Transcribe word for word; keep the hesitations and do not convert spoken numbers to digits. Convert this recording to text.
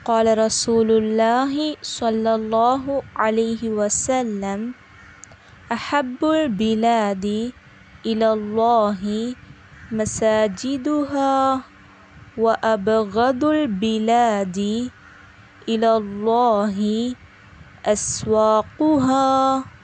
क़ाल रसूलुल्लाहि सल्लल्लाहु अलैहि वसल्लम अहब्बुल बिलादी इलल्लाहि मसाजिदुहा व अबग़दुल बिलादी इलल्लाहि अस्वाक़ुहा।